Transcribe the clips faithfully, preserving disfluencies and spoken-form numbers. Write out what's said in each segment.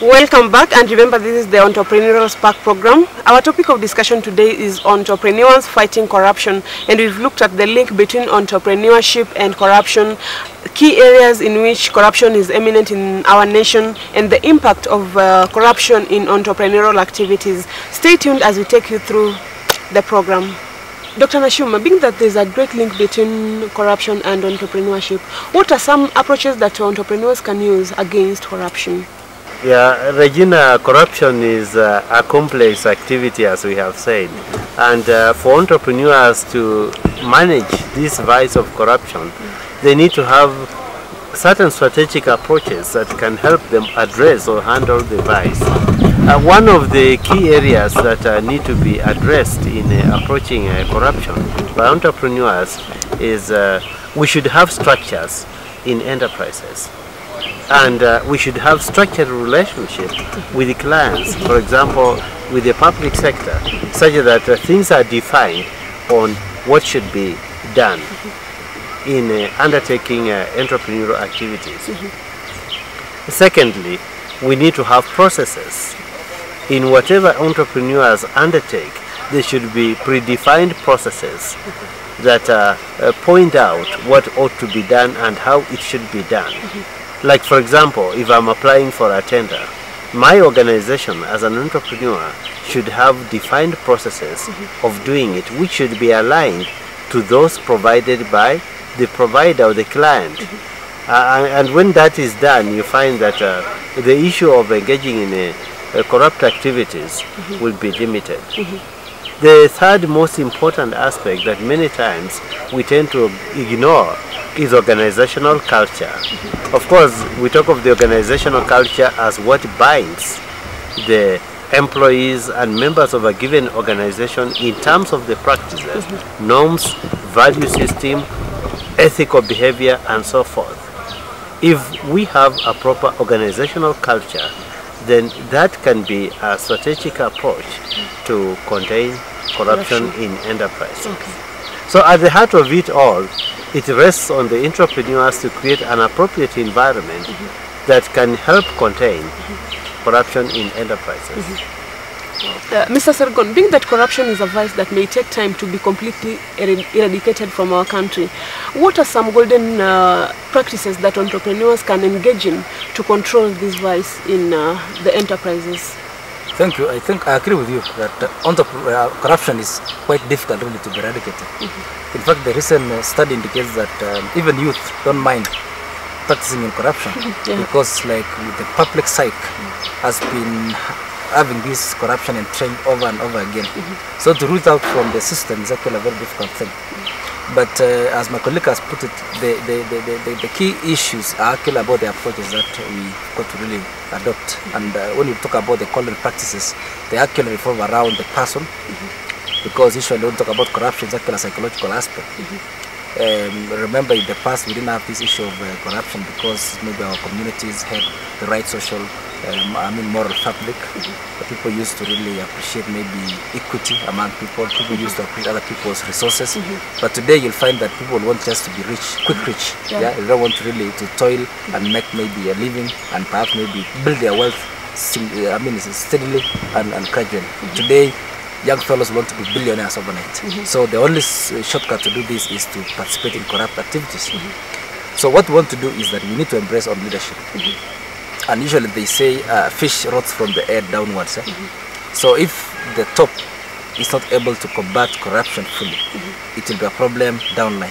Welcome back, and remember, this is the Entrepreneurial Spark program. Our topic of discussion today is entrepreneurs fighting corruption, and we've looked at the link between entrepreneurship and corruption, key areas in which corruption is eminent in our nation, and the impact of uh, corruption in entrepreneurial activities. Stay tuned as we take you through the program. Doctor Nashuma, being that there's a great link between corruption and entrepreneurship, what are some approaches that entrepreneurs can use against corruption? Yeah, Regina, corruption is uh, a complex activity, as we have said, and uh, for entrepreneurs to manage this vice of corruption, they need to have certain strategic approaches that can help them address or handle the vice. Uh, one of the key areas that uh, need to be addressed in uh, approaching uh, corruption by entrepreneurs is uh, we should have structures in enterprises. And uh, we should have structured relationship with the clients, for example, with the public sector, such that uh, things are defined on what should be done in uh, undertaking uh, entrepreneurial activities. Mm-hmm. Secondly, we need to have processes. In whatever entrepreneurs undertake, there should be predefined processes that uh, uh, point out what ought to be done and how it should be done. Mm-hmm. Like, for example, if I'm applying for a tender, my organization as an entrepreneur should have defined processes mm-hmm. of doing it, which should be aligned to those provided by the provider or the client. Mm-hmm. uh, and when that is done, you find that uh, the issue of engaging in a, a corrupt activities mm-hmm. will be limited. Mm-hmm. The third most important aspect that many times we tend to ignore is organizational culture. Mm-hmm. Of course, we talk of the organizational culture as what binds the employees and members of a given organization in terms of the practices, mm-hmm. norms, value system, ethical behavior, and so forth. If we have a proper organizational culture, then that can be a strategic approach to contain corruption, corruption. in enterprise. Okay. So at the heart of it all, it rests on the entrepreneurs to create an appropriate environment mm-hmm. that can help contain mm-hmm. corruption in enterprises. Mm-hmm. uh, Mister Sergon, being that corruption is a vice that may take time to be completely eradicated from our country, what are some golden uh, practices that entrepreneurs can engage in to control this vice in uh, the enterprises? Thank you. I think I agree with you that uh, uh, corruption is quite difficult really to be eradicated. Mm-hmm. In fact, the recent uh, study indicates that um, even youth don't mind practicing in corruption yeah. because like the public psyche mm-hmm. has been having this corruption and trend over and over again. Mm-hmm. So to root out from the system is actually a very difficult thing. Mm-hmm. But uh, as my colleague has put it, the, the, the, the, the key issues are actually about the approaches that we got to really adopt. Mm-hmm. And uh, when we talk about the culinary practices, they actually revolve around the person, mm-hmm. because usually when we talk about corruption, it's actually a psychological aspect. Mm-hmm. Um, remember, in the past, we didn't have this issue of uh, corruption because maybe our communities had the right social, um, I mean moral fabric. Mm-hmm. But people used to really appreciate maybe equity among people. People used to appreciate other people's resources. Mm-hmm. But today you'll find that people want just to be rich, quick rich. Yeah. Yeah? They don't want really to toil mm-hmm. and make maybe a living and perhaps maybe build their wealth I mean steadily and, and gradually. Mm-hmm. Today, young fellows want to be billionaires overnight. Mm-hmm. So the only shortcut to do this is to participate in corrupt activities. Mm-hmm. So what we want to do is that we need to embrace our leadership. Mm-hmm. And usually they say uh, fish rots from the air downwards. Eh? Mm-hmm. So if the top is not able to combat corruption fully, mm-hmm. it will be a problem downline.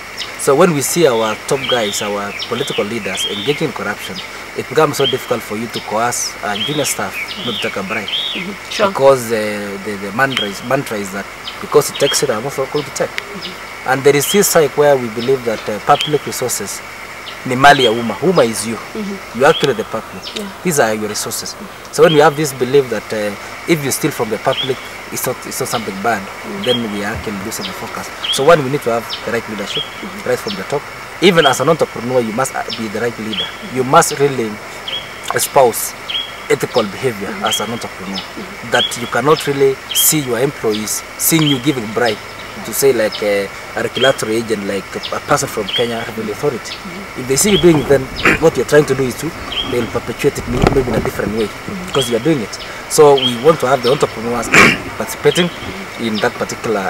So when we see our top guys, our political leaders engaging in corruption, it becomes so difficult for you to coerce uh, junior staff not to take a bribe. Mm-hmm. Sure. Because uh, the, the mantra, is, mantra is that because it takes it, I'm also going to take. Mm-hmm. And there is this side where we believe that uh, public resources, ni mali ya umma, umma is you. Mm-hmm. You are actually the public. Yeah. These are your resources. Mm-hmm. So when we have this belief that uh, if you steal from the public, it's not, it's not something bad, mm-hmm. then we are actually losing the focus. So one, we need to have the right leadership, mm-hmm. right from the top. Even as an entrepreneur, you must be the right leader. You must really espouse ethical behavior mm-hmm. as an entrepreneur. Mm-hmm. That you cannot really see your employees seeing you giving bribe to say like a, a regulatory agent, like a, a person from Kenya Revenue Authority. If they see you doing it, then what you're trying to do is to, they'll perpetuate it maybe in a different way because you're doing it. So we want to have the entrepreneurs participating in that particular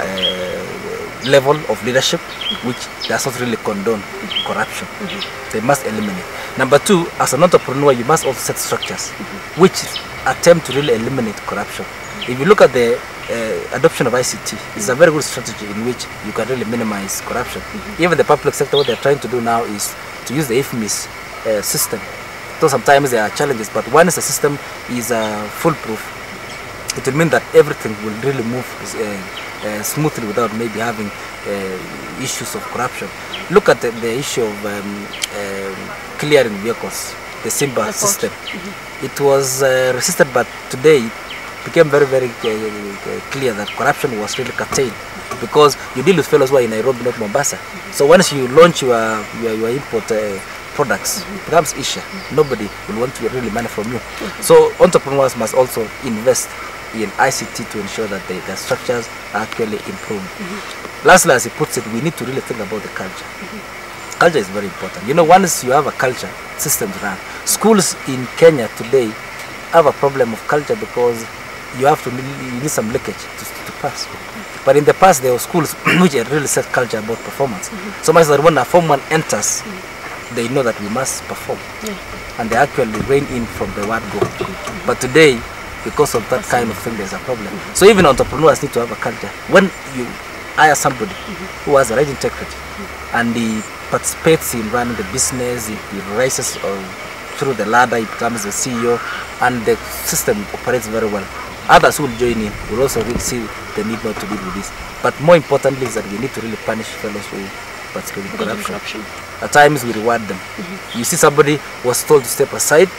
uh, level of leadership, which does not really condone corruption. Mm-hmm. They must eliminate. Number two, as an entrepreneur, you must also set structures mm-hmm. which attempt to really eliminate corruption. If you look at the uh, adoption of I C T, it's a very good strategy in which you can really minimize corruption. Mm-hmm. Even the public sector, what they're trying to do now is to use the I F M I S uh, system. So sometimes there are challenges, but once the system is uh, foolproof, it will mean that everything will really move uh, uh, smoothly without maybe having uh, issues of corruption. Look at the, the issue of um, um, clearing vehicles, the SIMBA system. Mm-hmm. It was uh, resisted, but today it became very, very uh, clear that corruption was really curtailed because you deal with fellows who are in Nairobi, not Mombasa. Mm-hmm. So once you launch your, your, your import uh, products, mm-hmm. it becomes easier. Nobody will want to really money from you. Mm-hmm. So entrepreneurs must also invest in I C T to ensure that the, the structures are actually improved. Mm-hmm. Lastly, as he puts it, we need to really think about the culture. Mm-hmm. Culture is very important. You know, once you have a culture, systems run. Schools in Kenya today have a problem of culture because you have to you need some leakage to, to pass. Mm-hmm. But in the past, there were schools which had really set culture about performance. Mm-hmm. So much that when a form one enters, mm-hmm. they know that we must perform. Mm-hmm. And they actually rein in from the word go. Mm-hmm. But today, because of that kind of thing, there's a problem. Mm-hmm. So even entrepreneurs need to have a culture. When you hire somebody mm-hmm. who has the right integrity mm-hmm. and he participates in running the business, he, he rises uh, through the ladder, he becomes the C E O, and the system operates very well. Others who will join in will also really see the need not to deal with this. But more importantly is that we need to really punish fellows who participate in corruption. corruption. At times we reward them. Mm-hmm. You see somebody was told to step aside,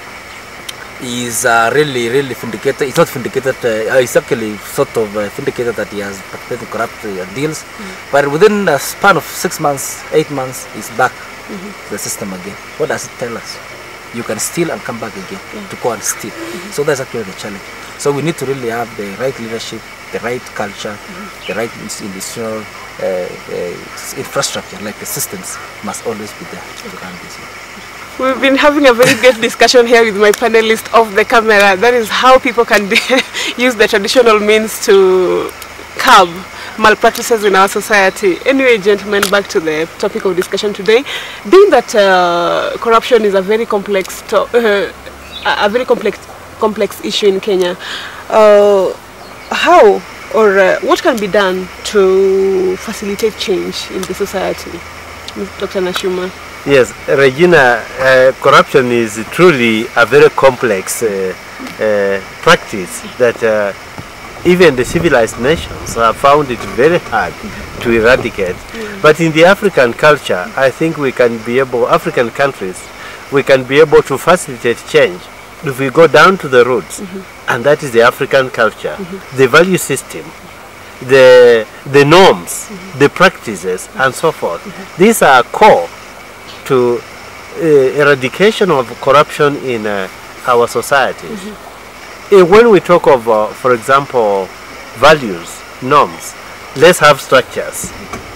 is uh, really, really vindicated. It's not vindicated, uh, it's actually sort of uh, vindicated that he has participated in corrupt uh, deals. Mm-hmm. But within a span of six months, eight months, he's back mm-hmm. to the system again. What does it tell us? You can steal and come back again mm-hmm. to go and steal. Mm-hmm. So that's actually the challenge. So we need to really have the right leadership, the right culture, mm-hmm. the right institutional uh, uh, infrastructure, like the systems must always be there to run this. We've been having a very great discussion here with my panelists off the camera. That is how people can use the traditional means to curb malpractices in our society. Anyway, gentlemen, back to the topic of discussion today. Being that uh, corruption is a very complex, to uh, a very complex, complex issue in Kenya, uh, how or uh, what can be done to facilitate change in the society, Doctor Nashuma? Yes, Regina, uh, corruption is truly a very complex uh, uh, practice that uh, even the civilized nations have found it very hard to eradicate. Mm. But in the African culture, I think we can be able, African countries, we can be able to facilitate change if we go down to the roots, mm-hmm. and that is the African culture, mm-hmm. the value system, the, the norms, mm-hmm. the practices, and so forth. Mm-hmm. These are core to uh, eradication of corruption in uh, our societies. Mm-hmm. uh, when we talk of, uh, for example, values, norms, let's have structures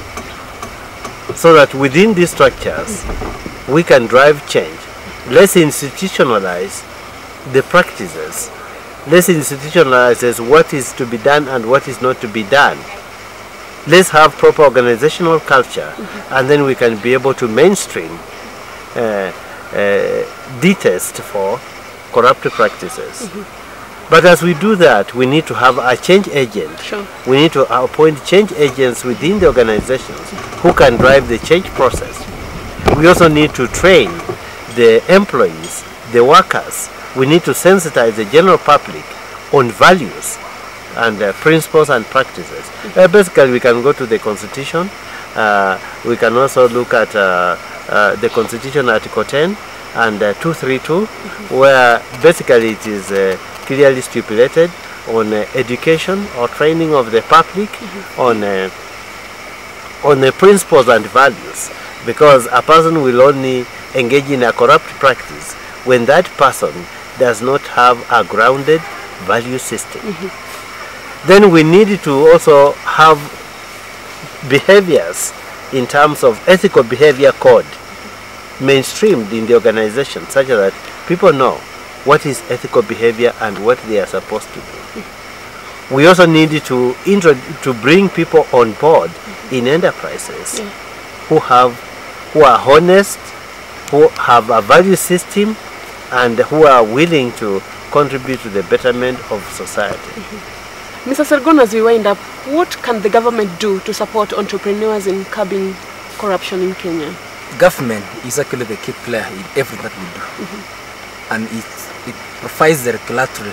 so that within these structures mm-hmm. we can drive change. Let's institutionalize the practices. Let's institutionalize what is to be done and what is not to be done. Let's have proper organizational culture, mm-hmm. and then we can be able to mainstream uh, uh, detest for corrupt practices. Mm-hmm. But as we do that, we need to have a change agent. Sure. We need to appoint change agents within the organizations mm-hmm. who can drive the change process. We also need to train the employees, the workers. We need to sensitize the general public on values and uh, principles and practices. Uh, basically, we can go to the Constitution. Uh, we can also look at uh, uh, the Constitution Article ten and uh, two thirty-two, mm-hmm. where basically it is uh, clearly stipulated on uh, education or training of the public, mm-hmm. on uh, on the principles and values. Because a person will only engage in a corrupt practice when that person does not have a grounded value system. Mm-hmm. Then we need to also have behaviors in terms of ethical behavior code mainstreamed in the organization, such that people know what is ethical behavior and what they are supposed to do. We also need to intro to bring people on board in enterprises yeah. who have who are honest, who have a value system, and who are willing to contribute to the betterment of society. Mm-hmm. Mister Sergon, as we wind up, what can the government do to support entrepreneurs in curbing corruption in Kenya? Government is actually the key player in everything that we do. Mm-hmm. And it, it provides the regulatory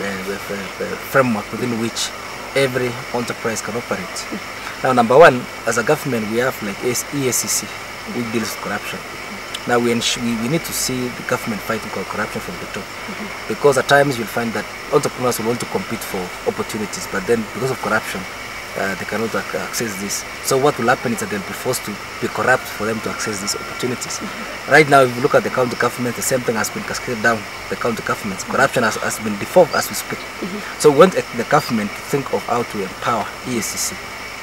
uh, framework within which every enterprise can operate. Mm-hmm. Now, number one, as a government, we have like E S C C, mm-hmm. which deals with corruption. Now we, we, we need to see the government fighting corruption from the top. Mm-hmm. Because at times you'll find that entrepreneurs will want to compete for opportunities, but then because of corruption, uh, they cannot access this. So what will happen is that they'll be forced to be corrupt for them to access these opportunities. Mm-hmm. Right now, if you look at the county government, the same thing has been cascaded down the county governments. Corruption has, has been devolved as we speak. Mm-hmm. So we want the government to think of how to empower E S C C.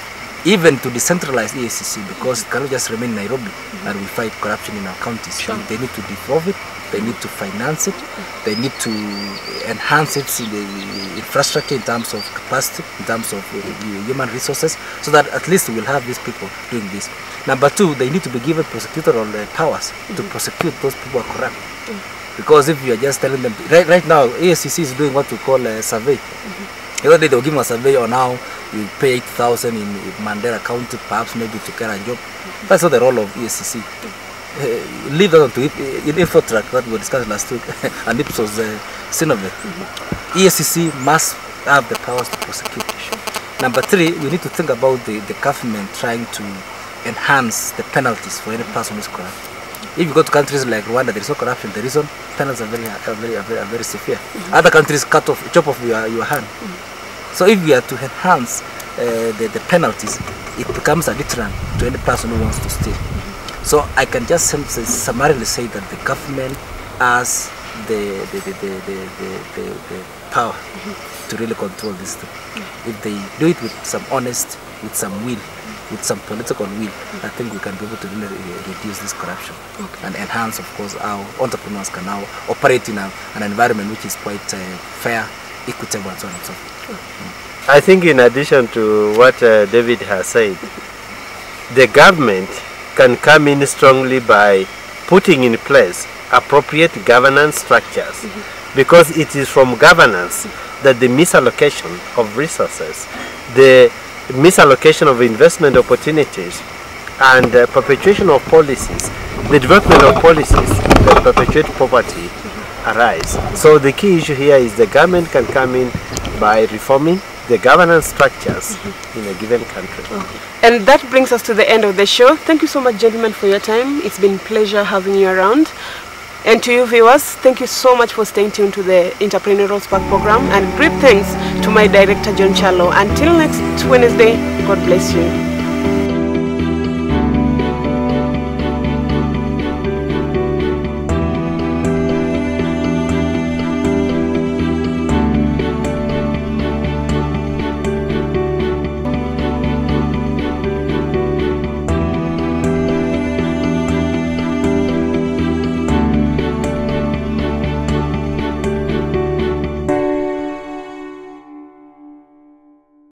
Even to decentralize E S C C, because it cannot just remain in Nairobi mm-hmm. and we fight corruption in our counties. Sure. They need to devolve it, they need to finance it, they need to enhance its in the infrastructure in terms of capacity, in terms of uh, human resources, so that at least we will have these people doing this. Number two, they need to be given prosecutorial uh, powers mm-hmm. to prosecute those people who are corrupt. Mm-hmm. Because if you are just telling them, right, right now, E S C C is doing what we call a survey. Mm-hmm. The other day they were giving a survey on how you pay eight thousand in Mandera County, perhaps maybe to get a job. Mm-hmm. That's not the role of E S C C. Mm-hmm. uh, leave that on to it. In InfoTrack that we discussed last week, and Ipsos uh, Synovate. Mm-hmm. E S C C must have the powers to prosecute. Sure. Number three, we need to think about the, the government trying to enhance the penalties for any person who is corrupt. If you go to countries like Rwanda, there is no corruption. The reason penalties are very, are very, are very, are very severe. Mm-hmm. Other countries cut off, chop off your, your hand. Mm-hmm. So if we are to enhance uh, the, the penalties, it becomes a deterrent to any person who wants to steal. Mm-hmm. So I can just summarily say that the government has the, the, the, the, the, the, the, the power mm-hmm. to really control this thing. Mm-hmm. If they do it with some honest, with some will, with some political will, mm-hmm. I think we can be able to really reduce this corruption okay. and enhance, of course, how entrepreneurs can now operate in a, an environment which is quite uh, fair, equitable, and so on and so forth. I think in addition to what uh, David has said, the government can come in strongly by putting in place appropriate governance structures, mm-hmm. because it is from governance that the misallocation of resources, the misallocation of investment opportunities, and uh, perpetuation of policies, the development of policies that perpetuate poverty mm-hmm. arise. So the key issue here is the government can come in by reforming the governance structures mm-hmm. in a given country. Okay. And that brings us to the end of the show. Thank you so much, gentlemen, for your time. It's been a pleasure having you around. And to you viewers, thank you so much for staying tuned to the Entrepreneurial Spark program, and great thanks to my director, John Charlo. Until next Wednesday, God bless you.